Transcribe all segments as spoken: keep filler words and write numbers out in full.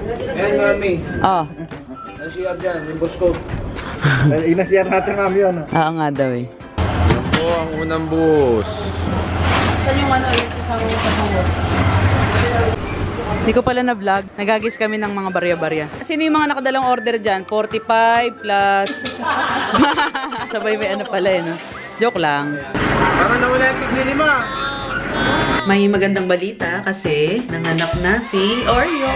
Ayan, Mami. Oh. Nasi-R dyan, yung boss ko. Inasi-R natin, Mami, yun. Oo nga daw eh. Yan po ang unang buhos. Saan yung ano ulit sa buhos? Hindi ko pala na-vlog. Nagagis kami ng mga barya-barya. Sino yung mga nakadalang order dyan? forty-five plus... Sabay may ano pala eh, no? Joke lang. Parang nawala yung tigni lima. May magandang balita kasi nanganak na si OREO.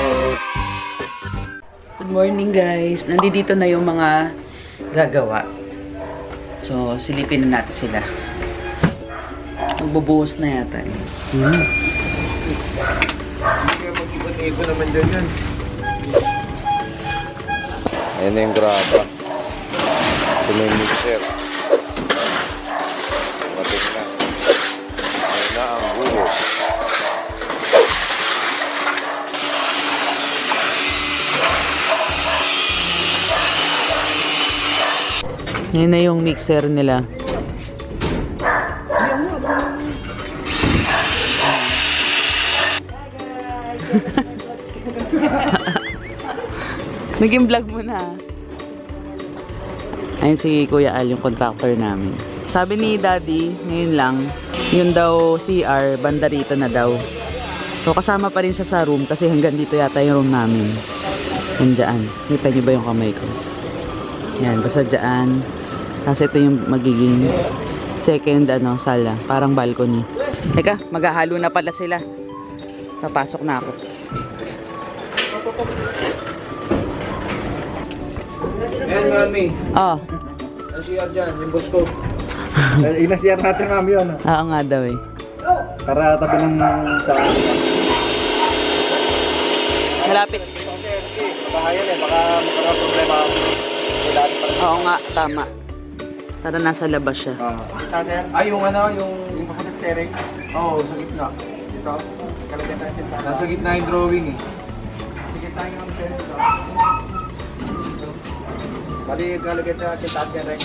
Good morning guys. Nandito na yung mga gagawa. So, silipin na natin sila. Magbubuhos na yata eh. Hmm. Hindi ka mag-ibot-ibot naman dyan yan. Ayan na yung graba. Ito na yung mixer. Matin na. Ayan na ang buhos. Yan na yung mixer nila. Naging vlog mo na. Ayun si Kuya Al, yung contractor namin. Sabi ni Daddy, ngayon lang, yun daw C R, banda rito na daw. So kasama pa rin siya sa room kasi hanggang dito yata yung room namin. Yan dyan. Kita nyo ba yung kamay ko? Yan, basta dyan. Kasi ito yung magiging second ano, sala. Parang balcony. Teka, maghahalo na pala sila. Papasok na ako. Ayan, Mami. Oh. Nasi-R dyan, yung boss ko. Inasi-R natin, Mami, yun. Oo nga daw eh. Para tabi ng sa... Malapit. Baka yan eh, baka magkaroon problema. Oo nga, tama. Tara, nasa labas siya. Ah, yung ano, yung... Yung papunta steering? Oo, sa gitna. Ito, kalagyan tayo sinta. Nasa gitna yung drawing eh. Sa gitna yung sinta. Bali, kalagyan sa sinta at yan rin.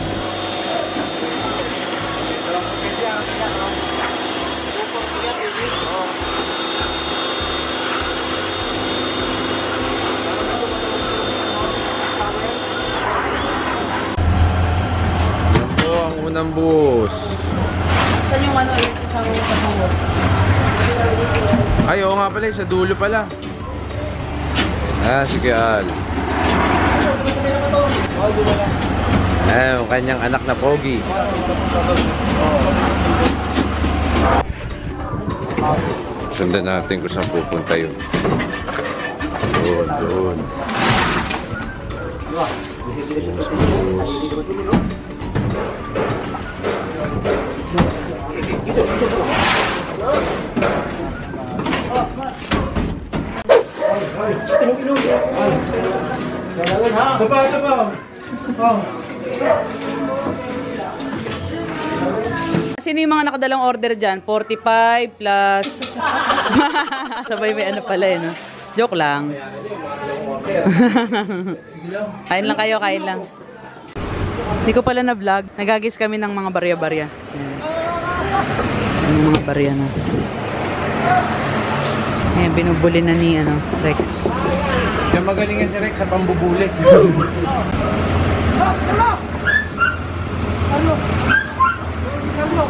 Unang buhos. Saan yung ano ulit sa buhos? Ay, oo nga pala, sa dulo pala. Ah, sige Al. Ay, yung kanyang anak na pogi. Sundan natin kung saan pupunta yun. Doon, doon. Sino yung mga nakadalang order dyan? forty-five plus... Sabay may ano pala eh, no? Joke lang. Kain lang kayo, kain lang. Hindi ko pala na-vlog. Nagagis kami ng mga barya-barya. Yung mga barya na. Ayan, binubuli na ni ano, Rex. Diyan magaling nga si Rex sa pambubulit. Ano? Ano?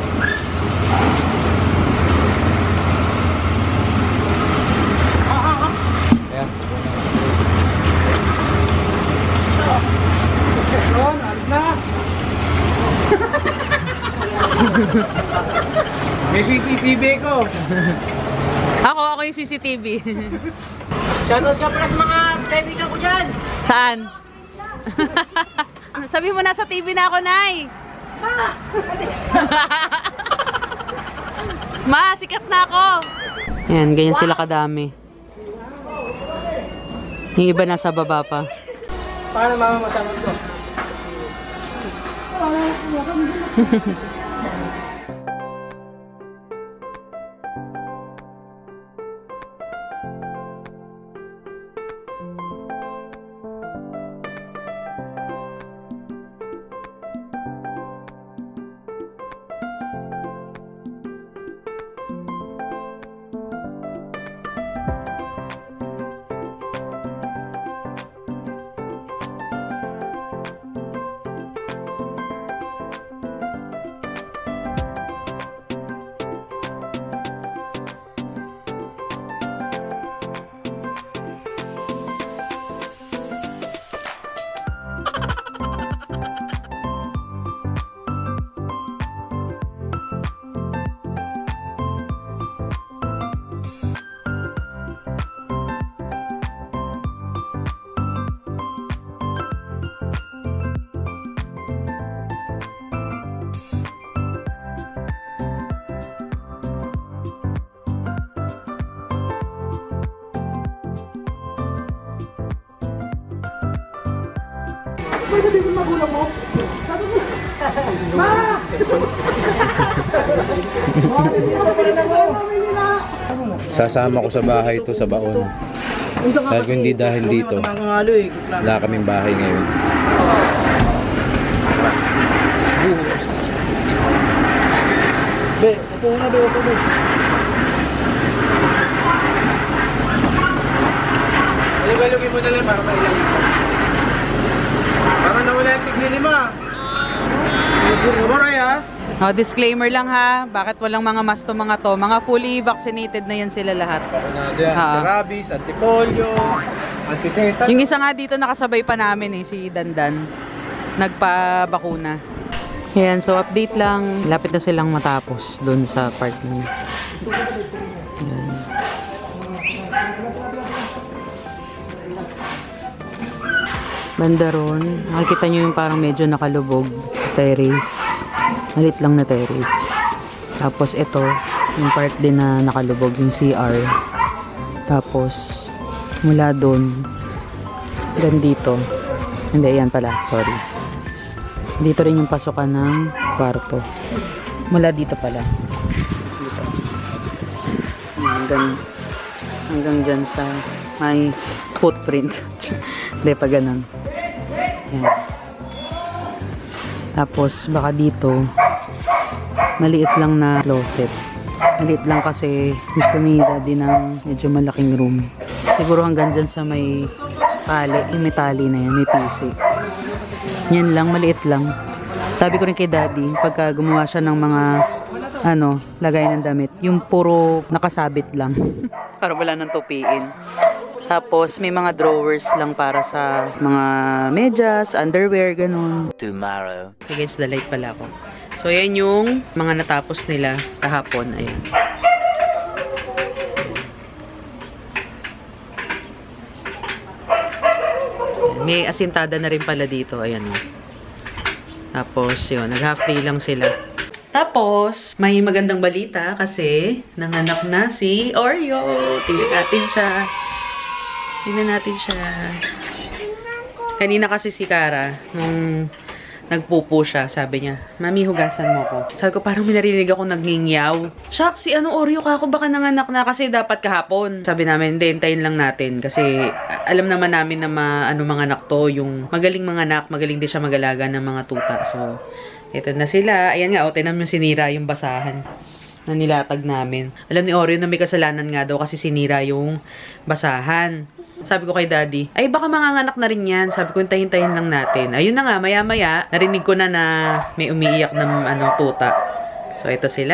May C C T V ko. Ako, ako yung C C T V. Shoutout ka pala sa mga kaibigan ko dyan! Saan? Sabi mo nasa T V na ako, Nay. Ma! Ma, sikat na ako. Yan, ganyan sila kadami. Yung iba nasa baba pa. Paano mama masamot ko? Pwede sabihin mo magulang mo? Sabi mo, Ma! Sasama ko sa bahay ito sa baon. Dahil kung hindi dahil dito, wala kaming bahay ngayon. Buhos. Be, ito na be, ito be. Alibay-lugin mo na lang para mailalip ka. Para nawala yung tigli-lima. Kumaray ha? Oh, disclaimer lang ha, bakit walang mga masto mga to? Mga fully vaccinated na yan sila lahat. Anti-rabies, anti-polio, anti-tetanus. Yung isa nga dito nakasabay pa namin eh, si Dandan. Nagpa-bakuna. Ayan, so update lang. Lapit na silang matapos dun sa part na yun. Ayan. Banda ron. Nakikita nyo yung parang medyo nakalubog. Terrace. Malit lang na terrace. Tapos ito, yung part din na nakalubog, yung C R. Tapos, mula doon, hanggang dito. Hindi, yan pala. Sorry. Dito rin yung pasukan ng kwarto. Mula dito pala. Dito. Hanggang, hanggang dyan sa may footprint. Hindi pa ganun. Yan. Tapos, baka dito, maliit lang na closet. Maliit lang kasi gusto ni Daddy ng medyo malaking room. Siguro hanggang dyan sa may tali, yung may tali na yan, may P C. Yan lang, maliit lang. Sabi ko rin kay Daddy, pagka gumawa siya ng mga, ano, lagay ng damit, yung puro nakasabit lang. Para wala nang tupiin. Tapos, may mga drawers lang para sa mga medyas, underwear, ganun. Tomorrow. Against the light pala ako. So, yan yung mga natapos nila kahapon. Ayan. May asintada na rin pala dito. Ayan o. Tapos, yun. Nag-half day lang sila. Tapos, may magandang balita kasi nanganak na si Oreo. Tingnan natin siya. Tingnan natin siya. Kanina kasi si Kara, nung nagpupo siya, sabi niya, Mami, hugasan mo ko. Sabi ko, parang minarinig ako nagngingyaw. Shucks, si ano Oreo ka ako baka nanganak na kasi dapat kahapon. Sabi namin, hindi, hintayin lang natin. Kasi alam naman namin na ma, ano, mga anak to, yung magaling mga anak, magaling din siya mag-alaga ng mga tuta. So, ito na sila. Ayan nga, o, tinan mo sinira yung basahan na nilatag namin. Alam ni Oreo na may kasalanan nga daw kasi sinira yung basahan. Sabi ko kay Daddy, ay baka manganganak na rin yan. Sabi ko, hintayin-hintayin lang natin. Ayun na nga, maya-maya, narinig ko na na may umiiyak ng ano, tuta. So, ito sila.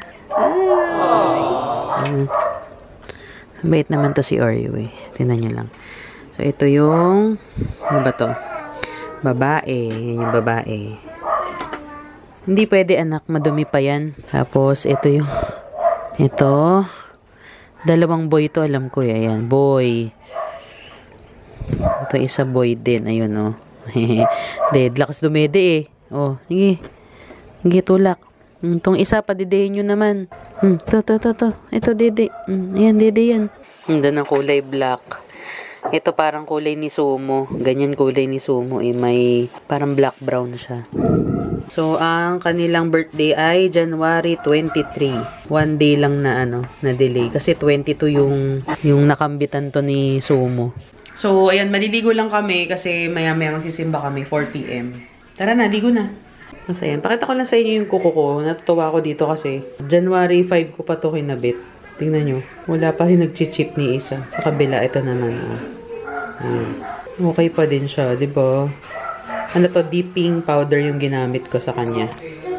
Ah. Mm. Bait naman to si Oreo eh. Tingnan nyo lang. So, ito yung, ano ba to? Babae. Yan yung babae. Hindi pwede anak, madumi pa yan. Tapos, ito yung, ito, dalawang boy to, alam ko eh. Ayan, boy. Ito isa boy din. Ayun o. Oh. Dead. Lakas dumede eh. Oh, sige. Sige, tulak. Itong isa, padidehin nyo naman. Hmm, to, to, to, to. Ito, dede. Hmm, ayan, dede yan. Hindi ng kulay black. Ito parang kulay ni Sumo. Ganyan kulay ni Sumo eh. May parang black-brown siya. So, ang kanilang birthday ay January twenty-three. One day lang na ano, na delay. Kasi twenty-two yung, yung nakambitan to ni Sumo. So, ayan, maliligo lang kami kasi maya-maya magsisimba kami, four p m Tara na, ligo na. So, ayan, pakita ko lang sa inyo yung kuko ko. Natutuwa ako dito kasi January five ko pa to kinabit. Tingnan nyo, wala pa rin nag-chip ni isa. Sa kabila, ito naman. Oh. Ayan. Okay pa din siya, diba? Ano to, dipping powder yung ginamit ko sa kanya.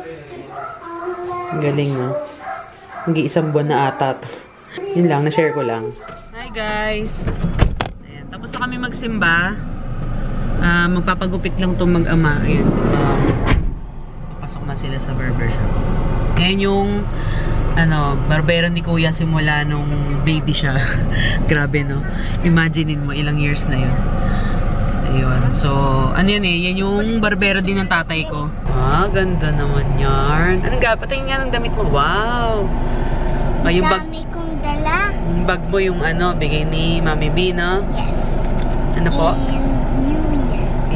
Ang galing, no? Mag-iisang buwan na ata to. Yun lang, na-share ko lang. Hi, guys! Tapos na kami magsimba. Uh, magpapagupit lang itong mag-ama. Ayun. Uh, papasok na sila sa barbershop. Ngayon yung ano, barbero ni Kuya simula nung baby siya. Grabe, no? Imaginein mo, ilang years na yun. Ayun. So, ano yan eh? Yan yung barbero din ng tatay ko. Ah, ganda naman yarn. Anong ga? Patingin nga ng damit mo. Wow! Ah, yung bag, dami kong dala. Yung bag mo yung ano, bigay ni Mami B, no? Yes. Ano po? In New Year. In New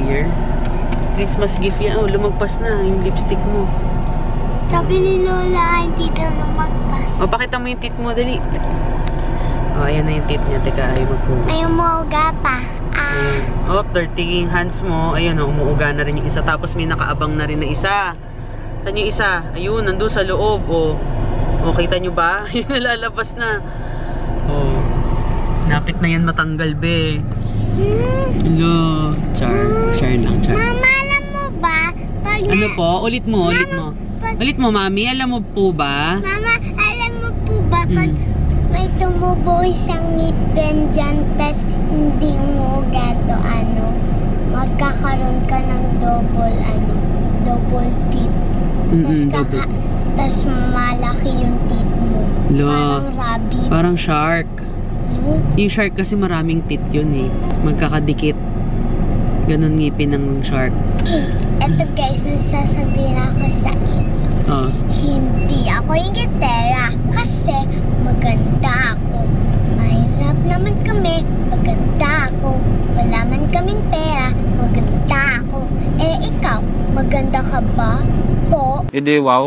Year. Christmas gift yan. Oh, lumagpas na yung lipstick mo. Sabi ni Lola, hindi na lumagpas. O, pakita mo yung teeth mo, dali. O, ayan na yung teeth niya. Teka, ay maghugas. Ay, umuuga pa. Ah. Ayan. O, dirty hands mo. Ayun, o, umuuga na rin yung isa. Tapos may nakaabang na rin na isa. Saan yung isa? Ayun, nandun sa loob. O, o kita nyo ba? Yung nalalabas na. O, napit na yan matanggal, be. Hello. Char. Char lang, char. Mama, alam mo ba? Pag Ano po? Ulit mo, ulit mo. Ulit mo, mami. Alam mo po ba? Mama, alam mo po ba? Pag Hmm. may tumubo isang ngipin dyan, tas hindi mo gato, ano, magkakaroon ka ng double, ano, double teeth. Mm-mm, Tas, double. kaka tas malaki yung teeth mo. Lo. Parang rabbit. Parang shark. No? Yung shark kasi maraming teeth yun eh. Magkakadikit. Ganon ngipin ng shark. Eto guys, may sasabihin ako sa inyo. Oh. Hindi ako ingitera kasi maganda ako. Mahirap naman kami, maganda ako. Wala man kaming pera, maganda ako. Eh ikaw, maganda ka ba? Po? Hindi, wow.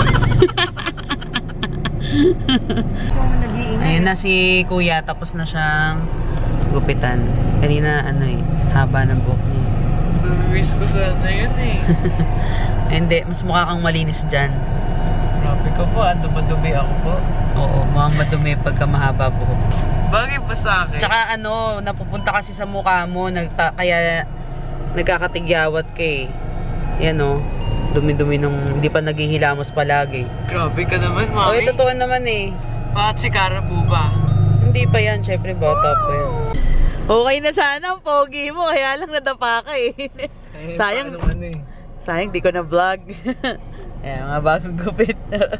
Ayun na si kuya, tapos na siyang gupitan. Kanina ano eh, haba ng buhok niya. Miss ko sana yun eh. Hindi, mas mukha kang malinis dyan. Grabe ko po, ano madumi ako po. Oo, mukhang madumi pagka mahaba buhok. Bagay pa sa akin. Tsaka ano, napupunta kasi sa mukha mo, nagta kaya nagkakatigyawat ka eh. Yan o, dumi-dumi nung hindi pa naghihilamos palagi. Grabe ka naman, O, mami. eh, totoo naman eh. Bakit si Cara po ba? Hindi pa yan, syempre bata pa yan. Okay na sana ang pogi mo, kaya lang nadapa ka eh. Sayang, Ano eh. sayang di ko na vlog. Ayan, mga bagong gupit.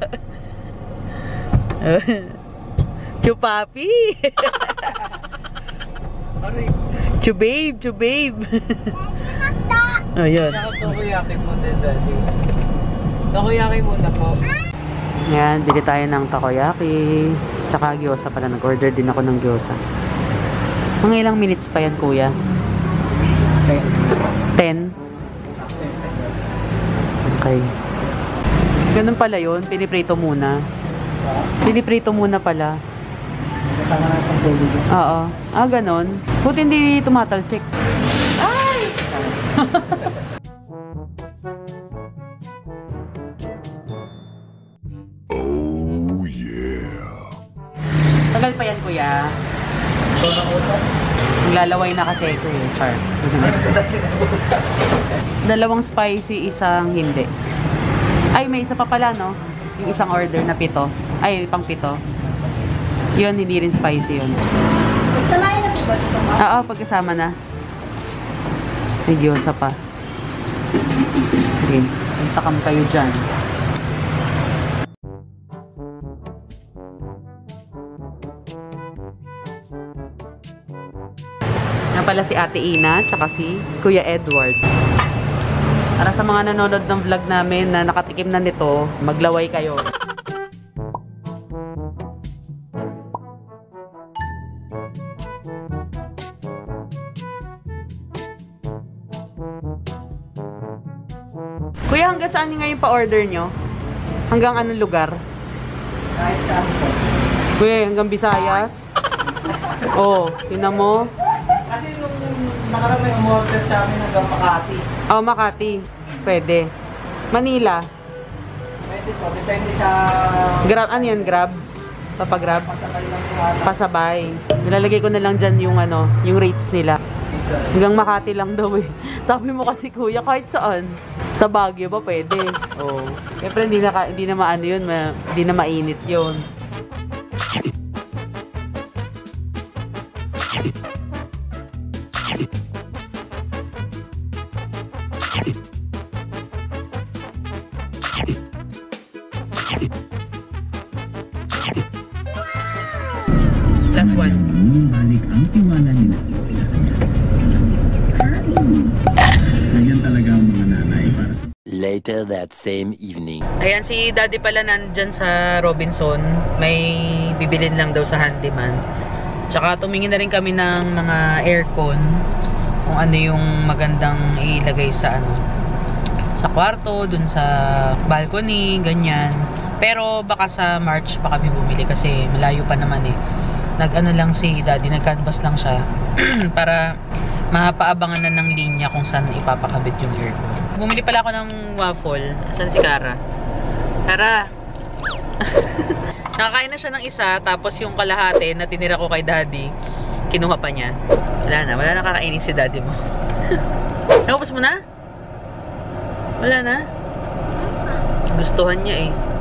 Chupapi! Aray. Chubabe, chubabe! Ayun. Saka takoyaki mo din, daddy. Takoyaki muna po. Ayan, bili tayo ng takoyaki. Tsaka gyoza pala. Nag-order din ako ng gyoza. Mga ilang minutes pa yan, kuya? ten? Okay. Ganun pala yun. Piniprito muna. Piniprito muna pala. Oo. Ah, ganun. Buti hindi tumatalsik. Ay! Oh, yeah. Tagal pa yan, kuya. Naglalaway na kasi ito eh. Char. Dalawang spicy, isang hindi. Ay, may isa pa pala, no? Yung isang order na pito. Ay, pang pito. Yun, hindi rin spicy yun. Samayin na po ba ito? Oo, pagkasama na. May gyoza pa. Sige, magtakam kayo dyan. Yan pala si Ate Ina, tsaka si Kuya Edward. Para sa mga nanonood ng vlog namin na nakatikim na nito, maglaway kayo. Kuya, hanggang saan ngayon pa-order nyo? Hanggang anong lugar? Kahit saan po. Kuya, hanggang Visayas? Oh, tinan mo. Kasi nung nakarang may umorder sa amin hanggang Makati. Oh, Makati. Pwede. Manila. Pwede po, depende sa Grab, ano yan? Grab? Papagrab? pasabay lang po ata. Pasabay. Nilalagay ko na lang dyan yung ano, yung rates nila. Hanggang Makati lang daw eh. Sabi mo kasi kuya, kahit saan. Sa Baguio ba pwede? Oo. Oh. Siyempre hindi na, hindi na maano yun, ma, hindi na mainit yun. Last one. Bumalik ang tiwala nila sa kanya. Ganyan talaga ang mga nanay para sa Later that same evening. Ayan, si daddy pala nandyan sa Robinson. May bibilin lang daw sa handyman. Tsaka tumingin na rin kami ng mga aircon. kung ano yung magandang ilagay sa ano, sa kwarto, dun sa balcony, ganyan. Pero baka sa March pa kami bumili kasi malayo pa naman eh. Nag-ano lang si Daddy, nag-canvas lang siya para mapaabangan na ng linya kung saan ipapakabit yung aircon. Bumili pala ako ng waffle. Saan si Kara? Kara! Nakakain na siya ng isa, tapos yung kalahati na tinira ko kay Daddy, kinuha pa niya. Wala na, wala na kakainin si Daddy mo. Naupos mo na? Wala na? Gustuhan niya eh.